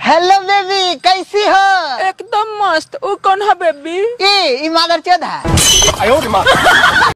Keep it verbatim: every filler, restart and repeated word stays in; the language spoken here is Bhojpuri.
हेलो बेबी, कैसी हो? एकदम मस्त। वो कौन है बेबी? ए, ई मदर चोद है।